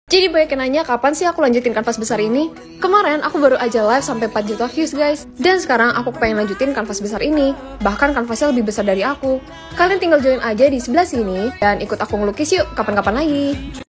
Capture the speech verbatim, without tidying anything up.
Jadi banyak yang nanya kapan sih aku lanjutin kanvas besar ini? Kemarin aku baru aja live sampai empat juta views guys. Dan sekarang aku pengen lanjutin kanvas besar ini. Bahkan kanvasnya lebih besar dari aku. Kalian tinggal join aja di sebelah sini dan ikut aku ngelukis yuk kapan-kapan lagi.